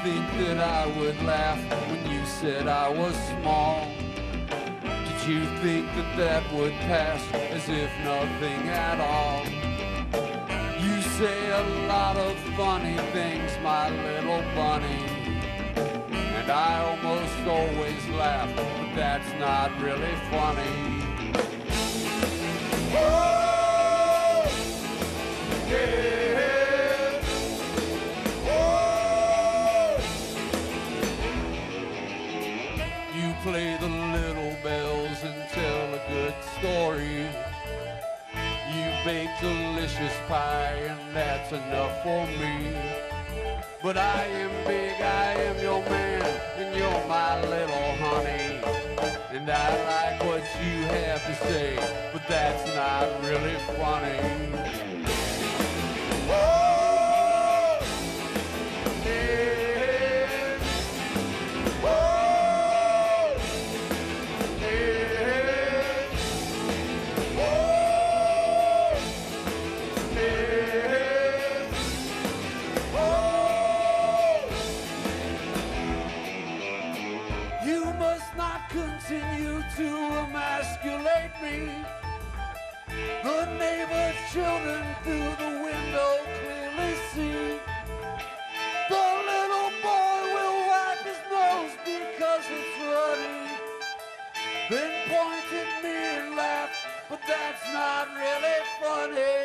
think that I would laugh when you said I was small? Did you think that that would pass as if nothing at all? You say a lot of funny things, my little bunny, and I almost always laugh, but that's not really funny. Oh, yeah. Oh. You play the little bells and tell a good story. You bake delicious pie and that's enough for me. But I am big, I am your man, and you're my little honey. And I like what you have to say, but that's not really funny. Oh, yeah. Oh, yeah. Oh, yeah. Oh. You must not continue to emasculate me. The neighbor's children through the window clearly see. The little boy will wipe his nose because it's runny, then point at me and laugh, but that's not really funny.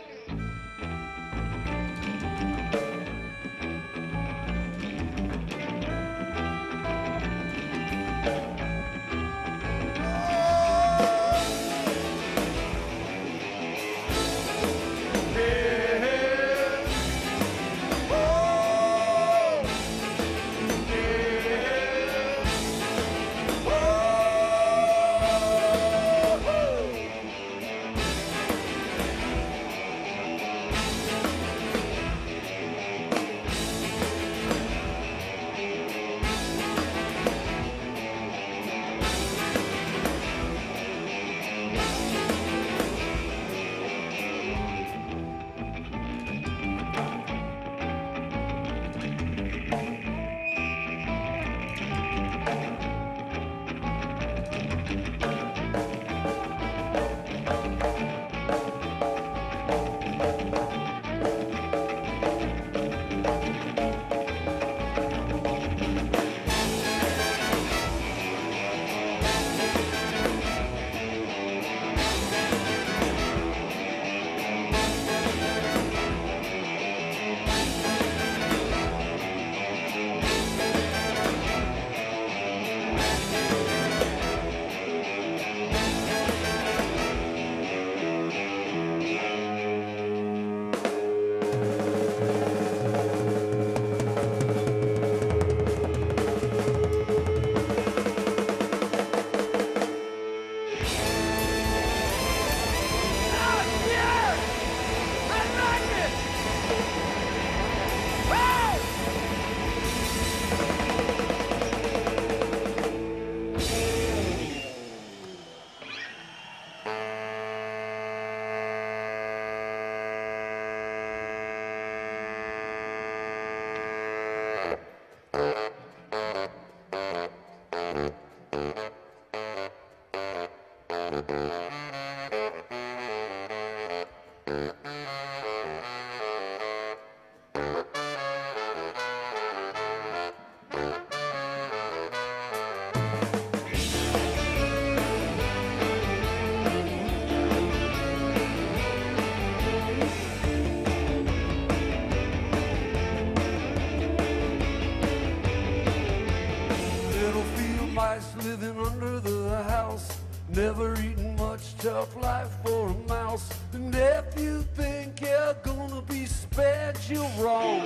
Living under the house, never eating much, tough life for a mouse. And if you think you're gonna be spared, you're wrong.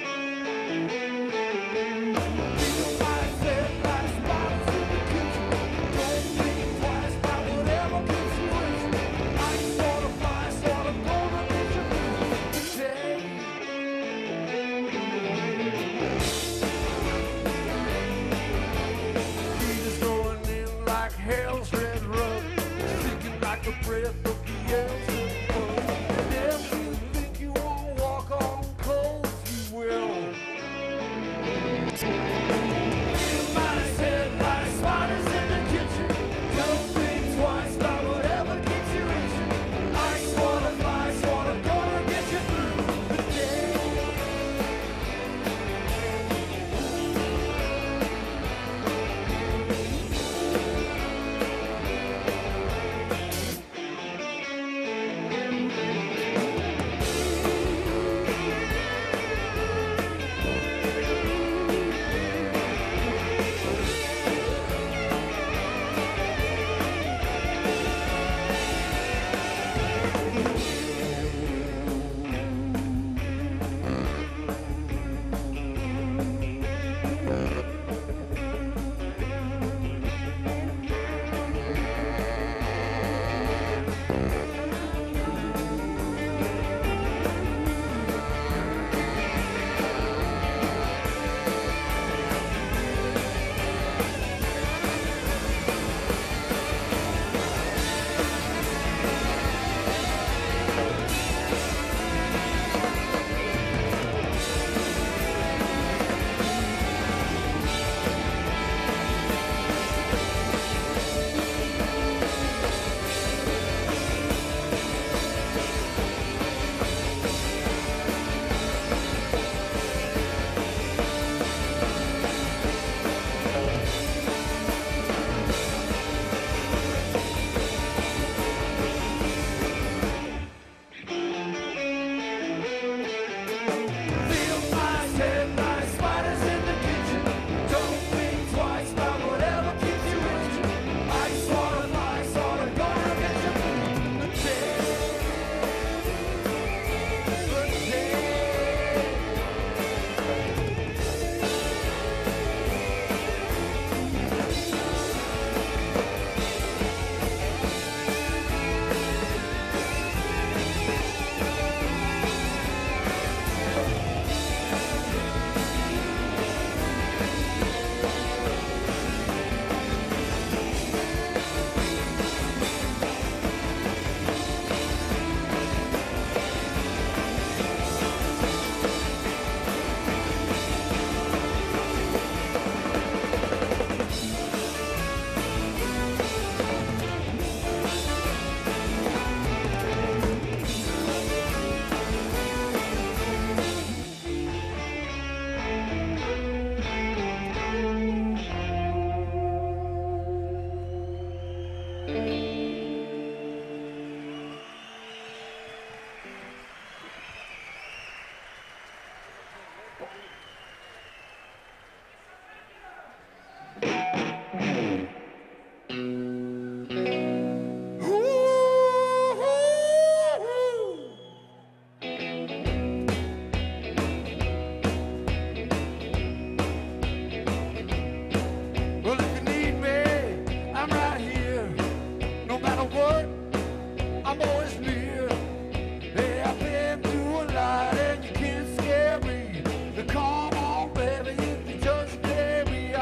Hell's red rug, sticking like the breath of the elves. And if you think you won't walk on coals, you will.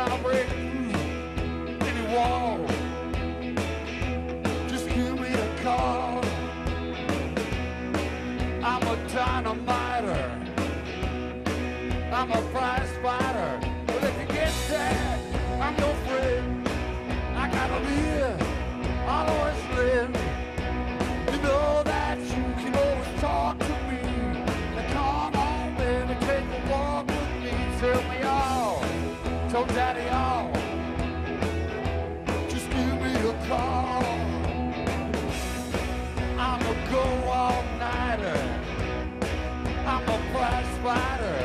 trying to break through any wall. Just give me a call. I'm a dynamiter. I'm a prize fighter. Well, if you get sad, I'm your friend. I gotta live. I'll always live. You know that you can always talk to me. Now come on, baby, take a walk with me. Tell me all, tell daddy all. Just give me a call. I'm a go all-nighter. I'm a prize fighter.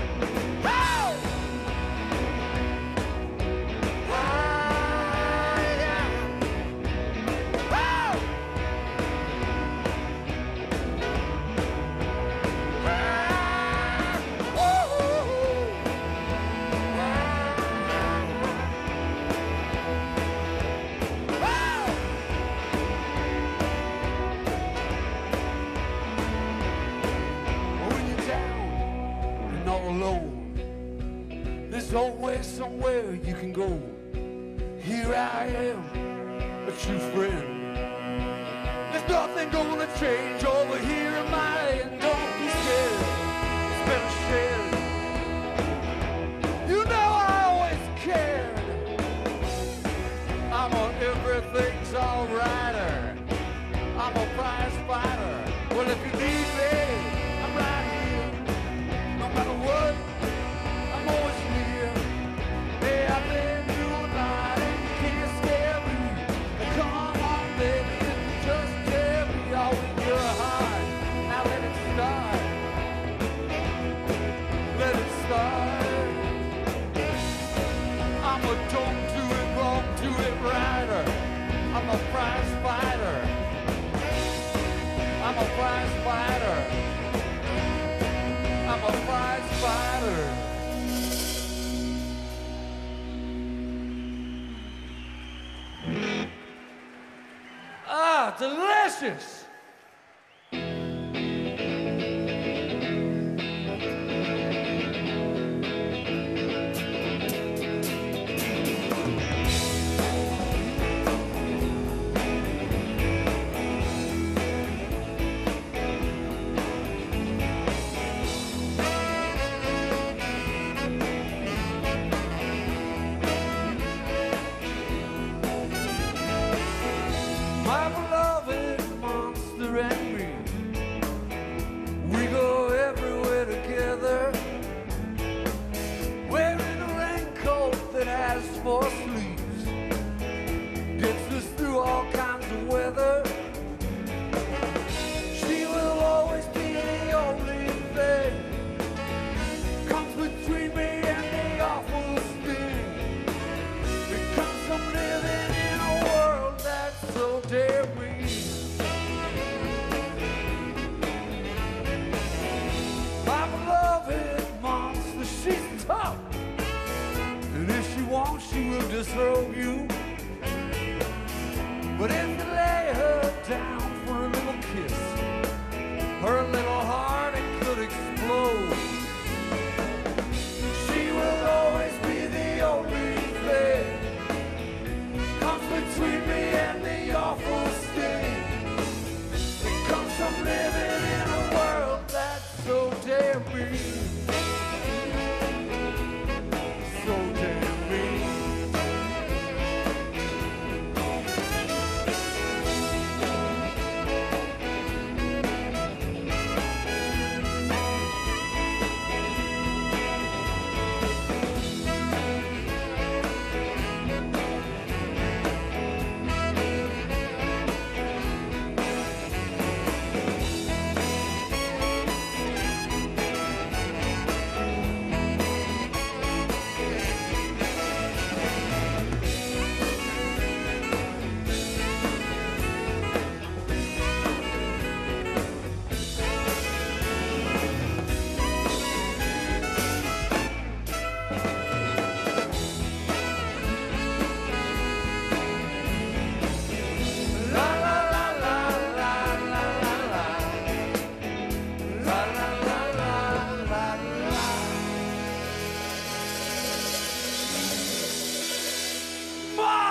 There's always somewhere you can go. Here I am, a true friend. There's nothing gonna change over here in my end. Don't be scared, it's better shared. You know I always cared. I'm a everything's alrighter. I'm a prize fighter. Well, if you need me, I'm right here. No matter what, I'm always near. Hey, I've been through a night and you can't scare me. Now come on, baby, just tell me all in your heart. Now let it start. Let it start. I'm a don't do it wrong, do it righter. I'm a prize fighter. I'm a prize fighter. I'm a prize fighter. Ah, delicious! My beloved monster and me, we go everywhere together, wearing a raincoat that has 4 sleeves, gets us through all kinds of weather. She will always be the only thing, comes between me and the awful sting. Because I'm living in a world that's so damn mean. My beloved monster, she's tough, and if she wants, she will disrobe you. But if you lay her down for a little kiss, her little heart, it could explode. She will always be the only thing, comes between me and the awful sting. Because I'm living in a world that's so damn mean. So damn mean.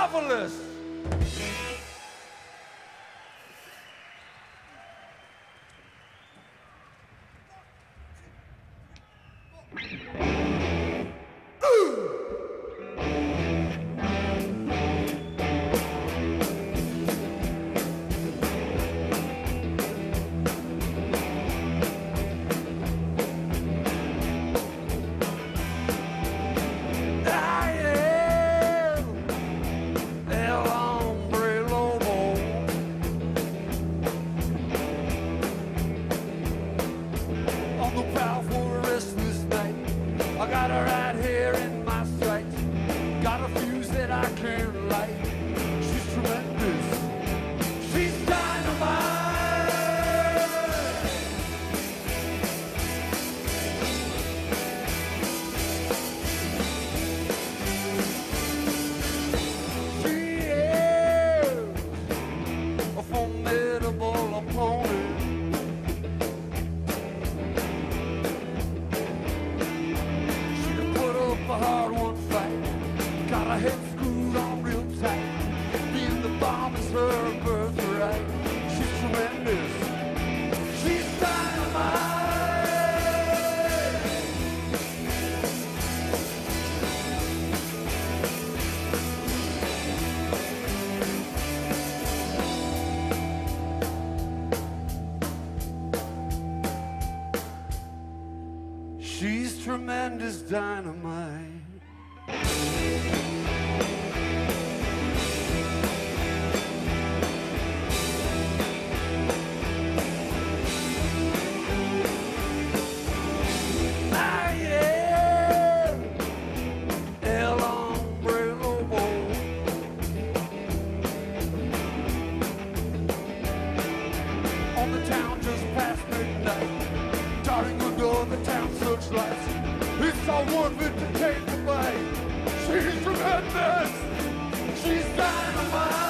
marvelous. She's tremendous dynamite. It's all worth it to take the bite. She's tremendous. She's dynamite.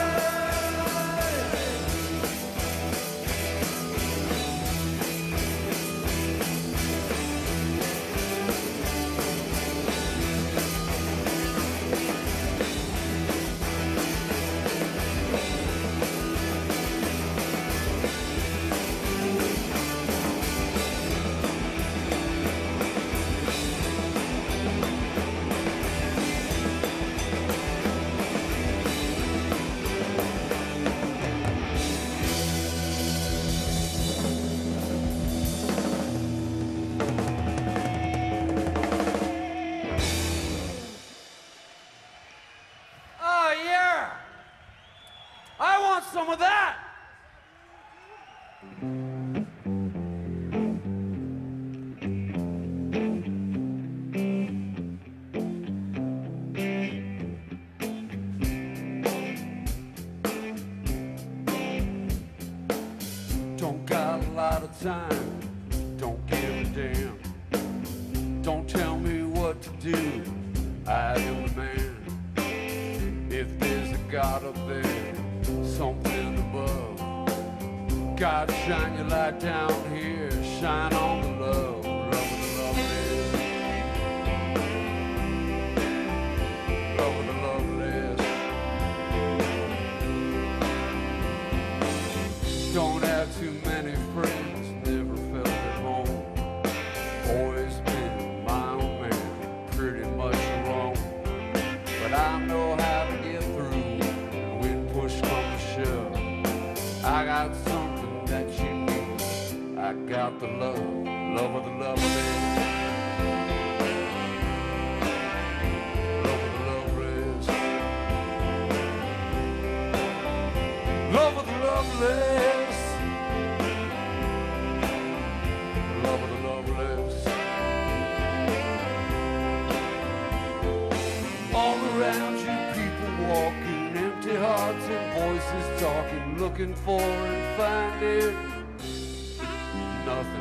Some of that. Don't got a lot of time, don't give a damn. Don't tell me what to do, I am the man. If there's a God up there, something above, God, shine your light down here, shine on the love, love of the loveless, love of the loveless. Don't have too many friends, never felt at home, always been my own man, pretty much alone, but I know how to get through when push comes to shove. I got something that you need, I got the love, love of the loveless, love of the loveless, love of the loveless, love of the loveless. All around you people walking, empty hearts and voices talking, looking for and finding nothing.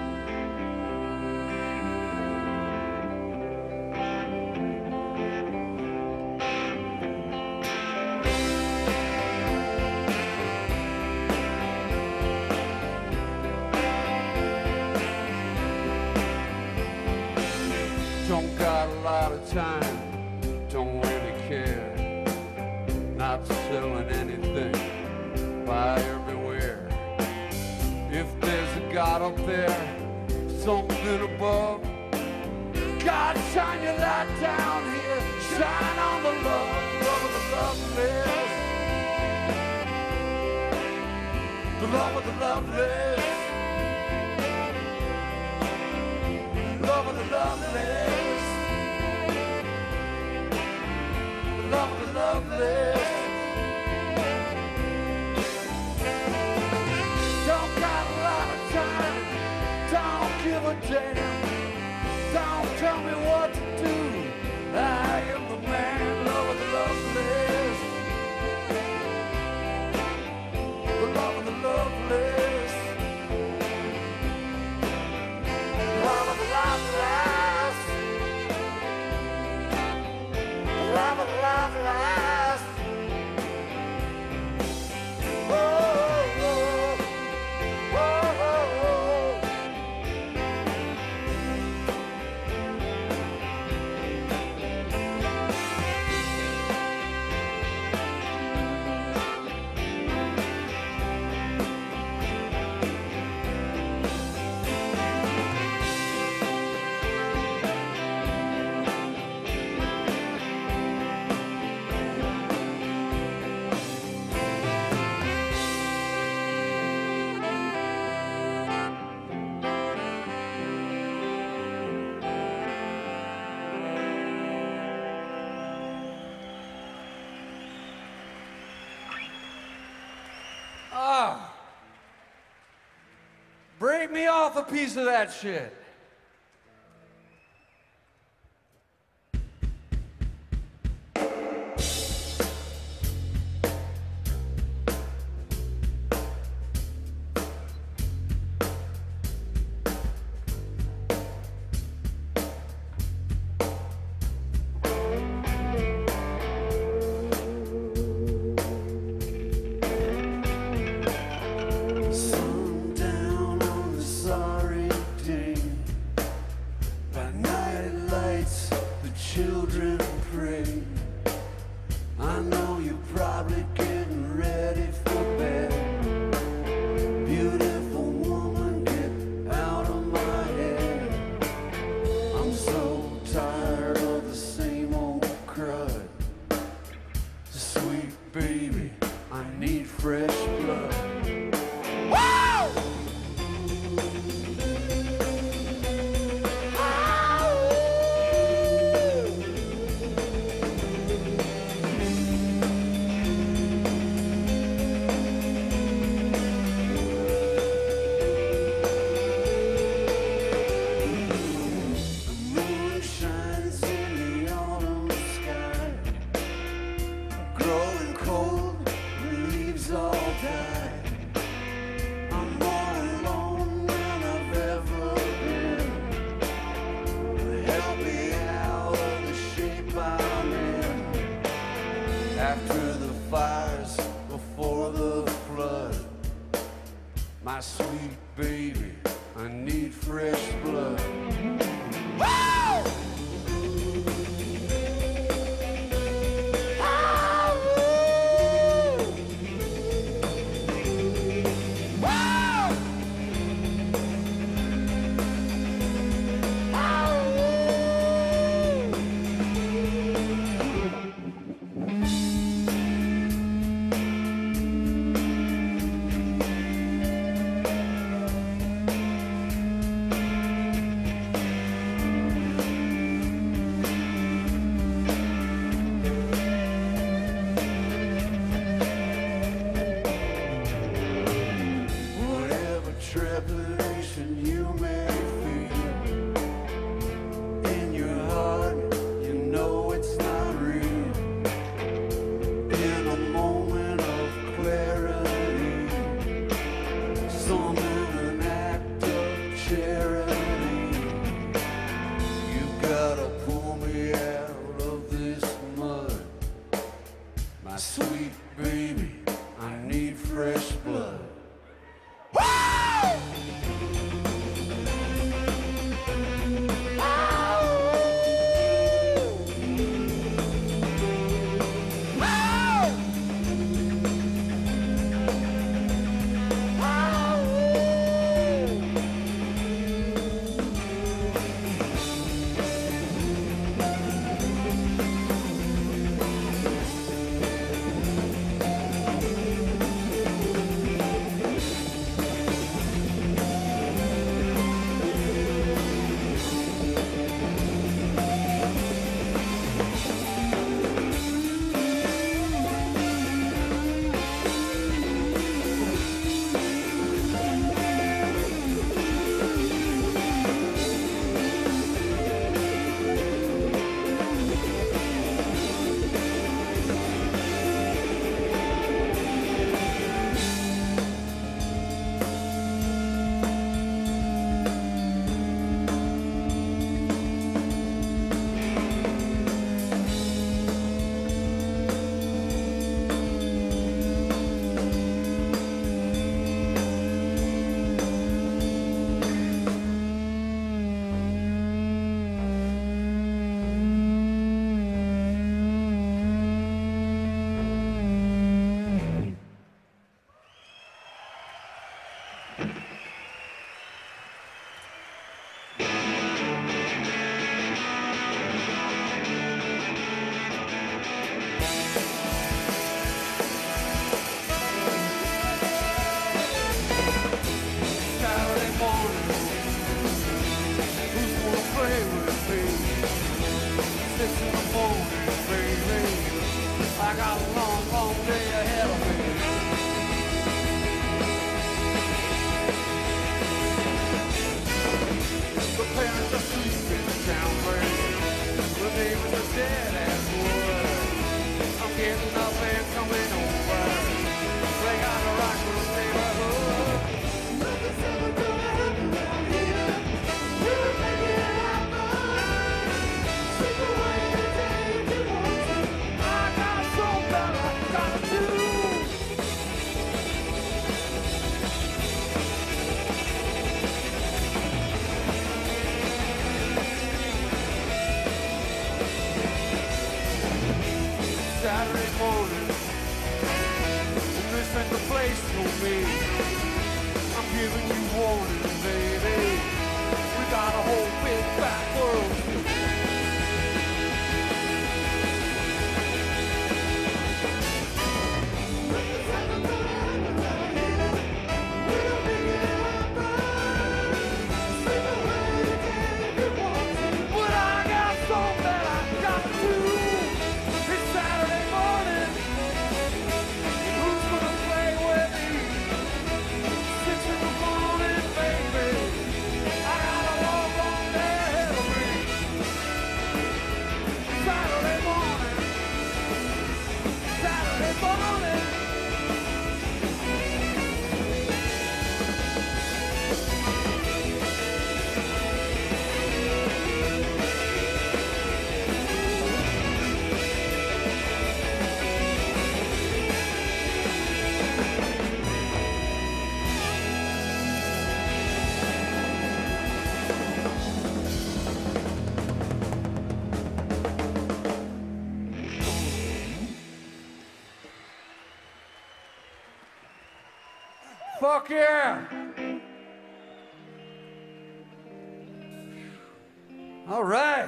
Don't got a lot of time, don't really care. not selling anything. Fire everywhere. If there's a God up there, something above, God, shine your light down here. Shine on the love of the loveless. The love of the loveless. Love of the loveless. The love of the loveless. Don't got a lot of time. Don't give a damn. Don't tell me what to do. I am the man. Love of the loveless. The love of the loveless. Love of the loveless. Love of the loveless. Oh, oh, oh, oh, oh. Break me off a piece of that shit. I got a long, long day ahead of me. The parents are sleeping, the town break. The neighbors are dead as wood. I'm getting up and coming over. They got a rock in the neighborhood. Nothing's ever gonna happen around here. We'll make it happen. Take away the day if you want to. I got so that I gotta do. Saturday morning, and this ain't the place for me. I'm giving you warning, baby. We got a whole big back world to see. Nothing's ever gonna happen around here. We'll make it happen. Slip away the day if you want to. But I got something that I got to do. It's Saturday morning. Who's gonna play with me? 6 in the morning, baby. I got a long, long day ahead of me. Saturday morning. Saturday morning. Fuck yeah! All right.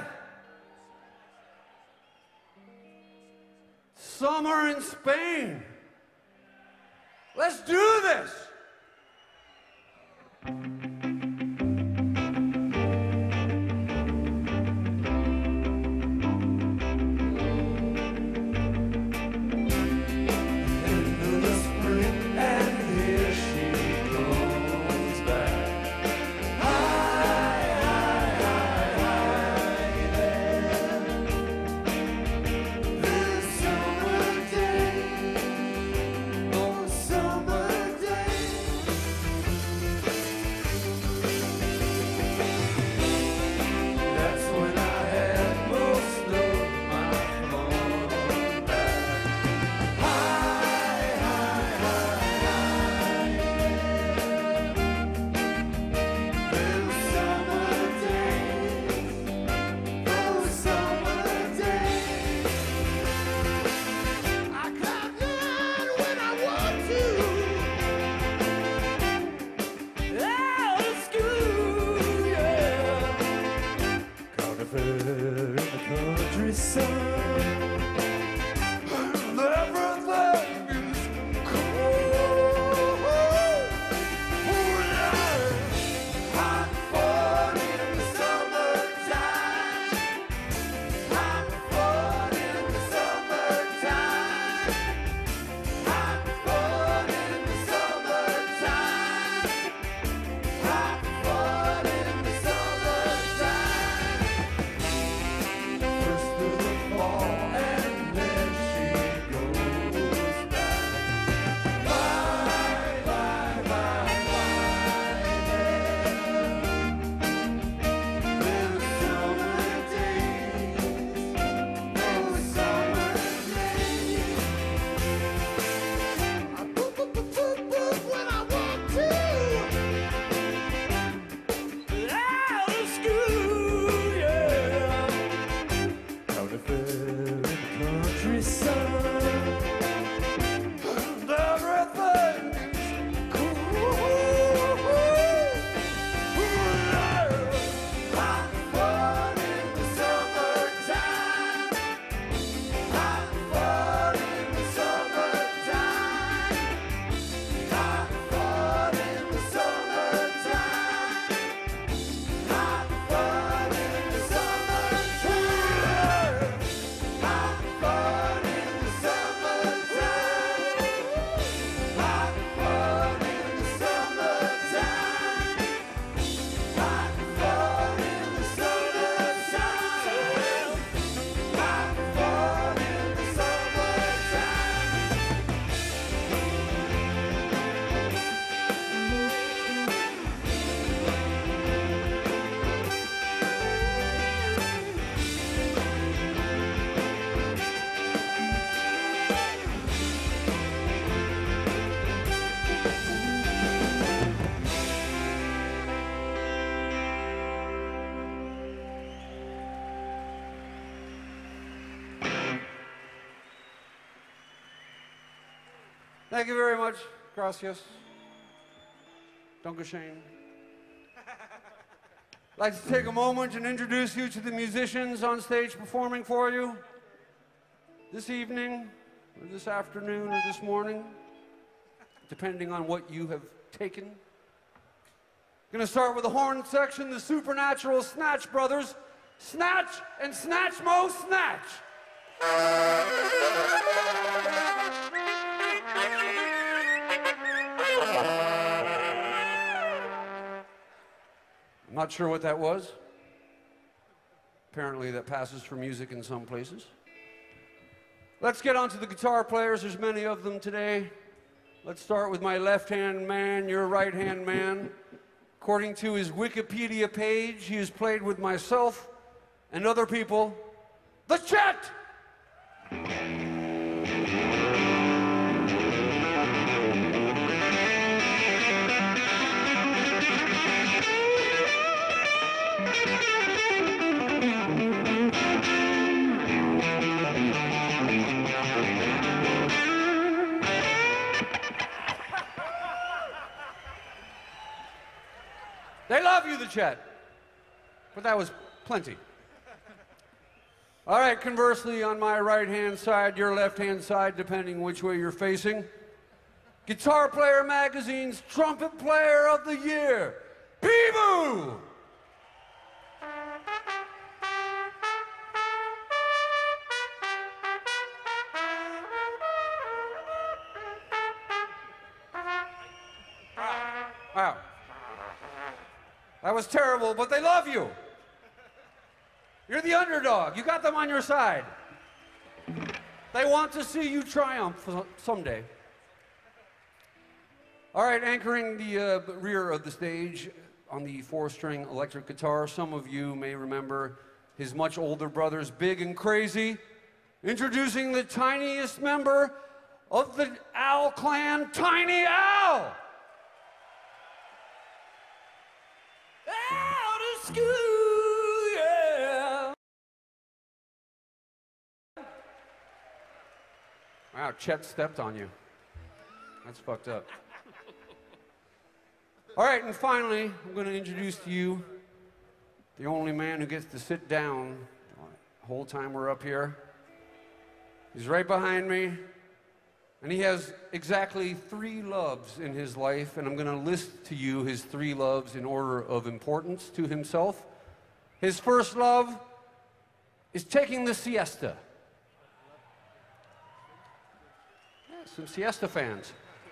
Summer in Spain. Let's do this. Into the spring, and here she comes back. Hi, hi, hi, hi there. This summer day, oh summer day. Thank you very much. Gracias. Dankeschön. I'd like to take a moment and introduce you to the musicians on stage performing for you this evening, or this afternoon, or this morning, depending on what you have taken. Gonna start with the horn section, the Supernatural Snatch Brothers. Snatch and Snatch Mo Snatch. I'm not sure what that was. Apparently that passes for music in some places. Let's get on to the guitar players. There's many of them today. Let's start with my left-hand man, your right-hand man. According to his Wikipedia page, he has played with myself and other people. The Chet! They love you, the Chet. But that was plenty. All right, conversely, on my right-hand side, your left-hand side, depending which way you're facing, Guitar Player Magazine's Trumpet Player of the Year, Peebo! Wow. That was terrible, but they love you. You're the underdog. You got them on your side. They want to see you triumph someday. All right, anchoring the rear of the stage on the 4-string electric guitar, some of you may remember his much older brothers, Big and Crazy. Introducing the tiniest member of the Al clan, Tiny Al. Out of school, yeah. Wow, Chet stepped on you. That's fucked up. All right, and finally, I'm going to introduce to you the only man who gets to sit down the whole time we're up here. He's right behind me, and he has exactly 3 loves in his life, and I'm going to list to you his 3 loves in order of importance to himself. His first love is taking the siesta. Yeah, some siesta fans.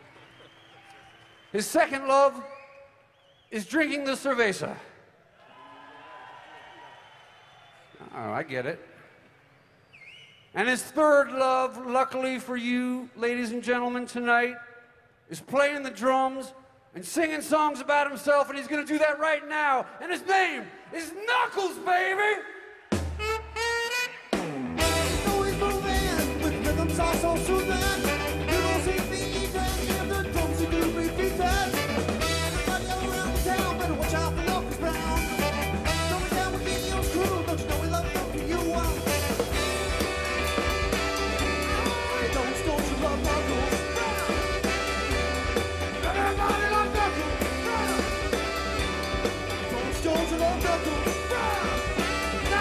His second love is drinking the cerveza. Oh, I get it. And his third love, luckily for you, ladies and gentlemen, tonight, is playing the drums and singing songs about himself, and he's gonna do that right now. And his name is Knuckles, baby! Always moving with rhythms are so soothing. You don't see feet and the drums you do repeat that. Everybody around town better watch out for Knuckles Brown. Coming down with me and your crew, don't you know we love them for you? Don't you love Knuckles? Everybody love Knuckles. Don't you love Knuckles?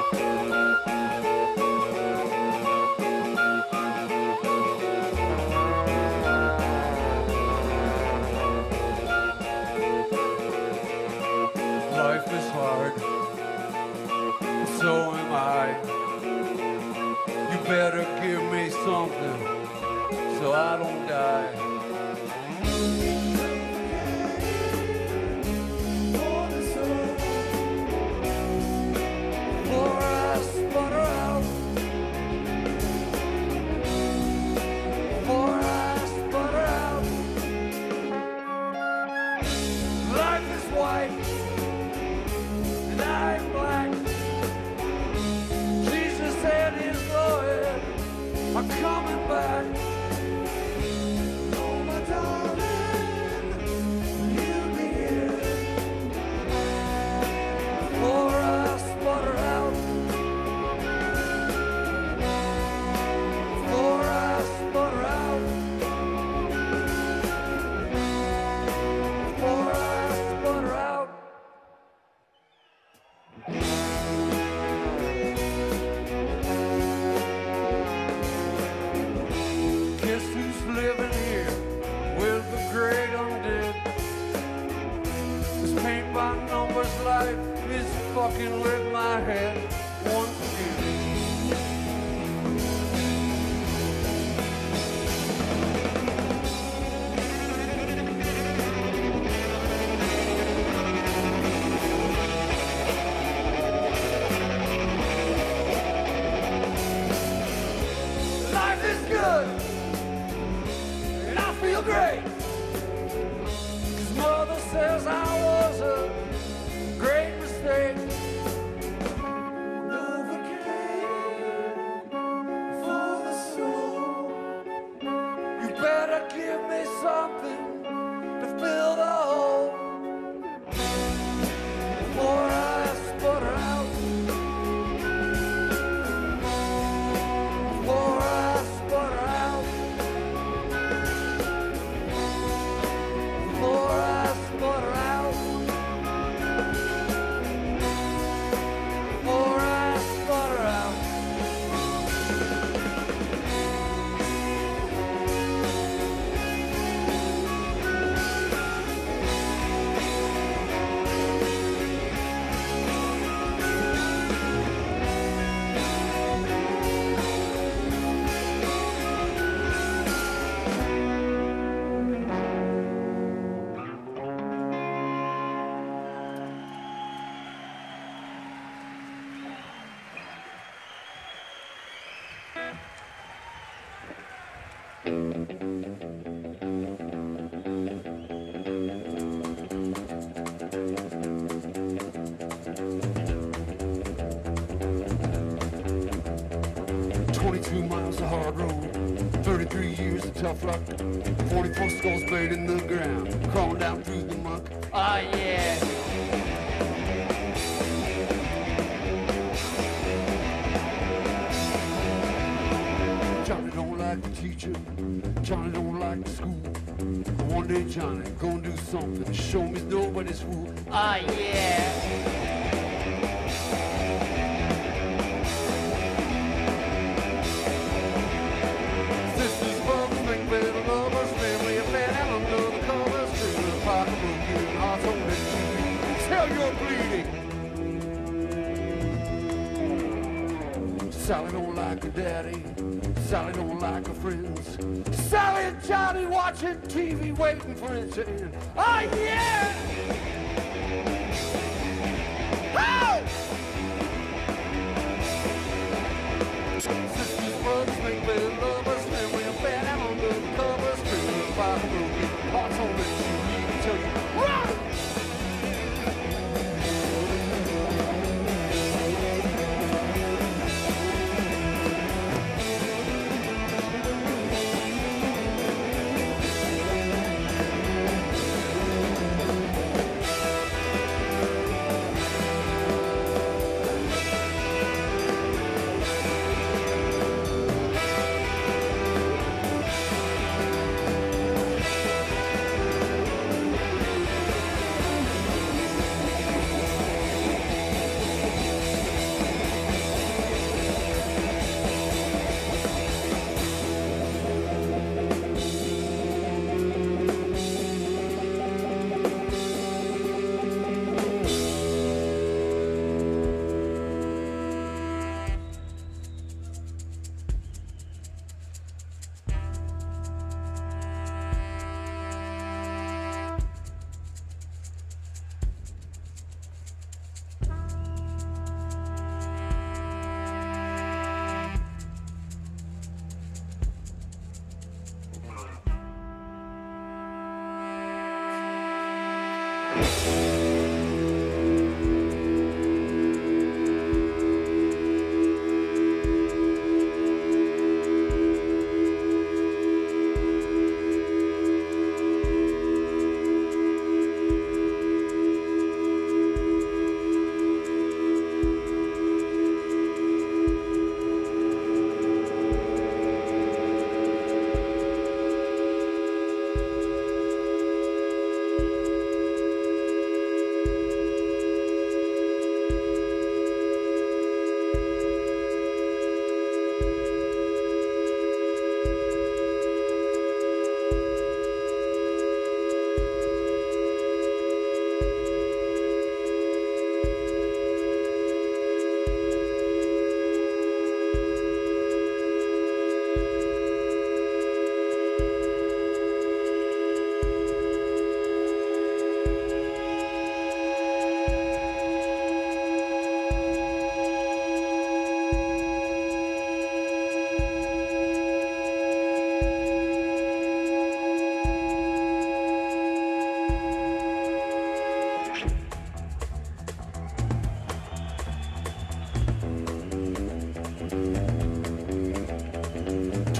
Life is hard, so am I. You better give me something so I don't die. Before I sputter out, before I sputter out, life is white. I'm black. Jesus and his Lord are coming back. Oh, my darling, you'll be here. Before I sputter out, before I sputter out, before I sputter out. Guess who's living here with the great undead? This paint by numbers life is fucking with my head once again. Life is good, and I feel great. 'Cause mother says I was a great mistake. Novocaine for the soul. You better give me something to fill the hole. Before I sputter out, before I sputter out, before I sputter out, before I sputter out. Miles of hard road, 33 years of tough luck, 44 skulls buried in the ground, crawling down through the muck. Oh yeah. Johnny don't like the teacher, Johnny don't like the school. But one day Johnny gonna do something to show me nobody's fool. Oh yeah. Sally don't like her daddy, Sally don't like her friends. Sally and Johnny watching TV waiting for it to end. Oh yeah! Oh! Sisters, brothers, make better lovers, then we're bad out under the covers. Screaming about broken hearts on the TV, tell you, run!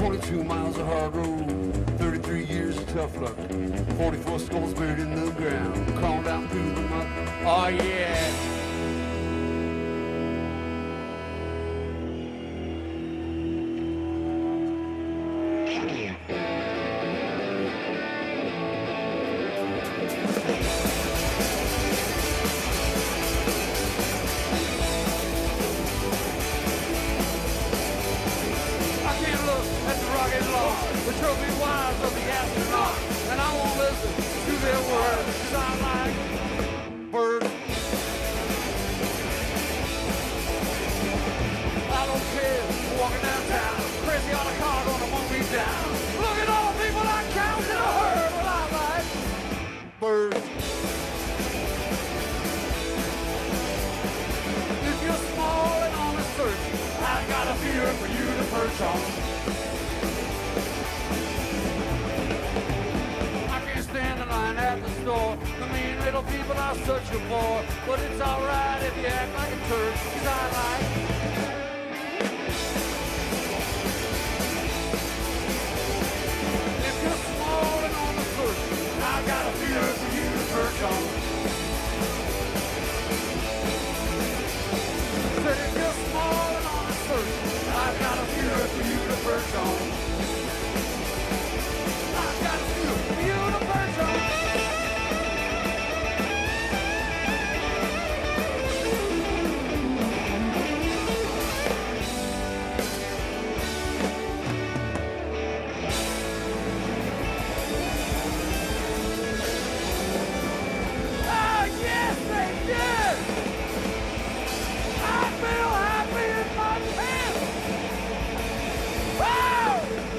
22 miles of hard road, 33 years of tough luck, 44 skulls buried in the ground, crawling down through the muck. Oh yeah. The trophy wives of the astronaut, and I won't listen to their words, 'cause I like birds. I don't care, walking downtown, crazy on a car gonna mow me down. Look at all the people I count in a herd, but I like birds. If you're small and on a search, I've got a fear for you to perch on. Stand in line at the store, the mean little people are searching for. But it's alright if you act like a turd, 'cause I like if you're small and on the search, I've got a fear for you to perch on. Said if you're small and on the search, I've got a fear for you to perch on. I've got a fear for you to perch on. Oh, yes, they did! I feel happy in my pants! Wow!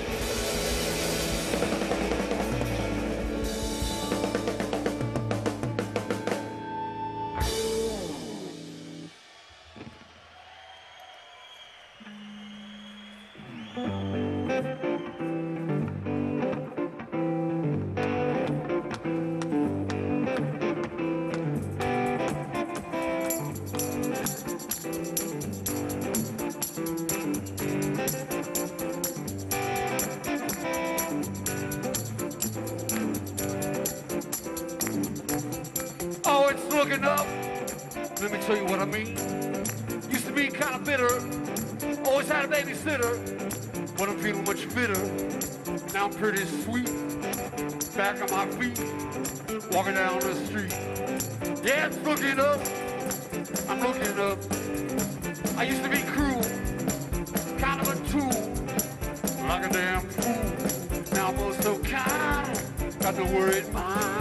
Oh, it's looking up. Let me tell you what I mean. Used to be kind of bitter. Always had a babysitter. But I'm feeling much fitter. Now I'm pretty sweet. Back on my feet. Walking down the street. Yeah, it's looking up. I'm looking up. I used to be cruel. Kind of a tool. Like a damn fool. Now I'm so kind. Got the worried mind.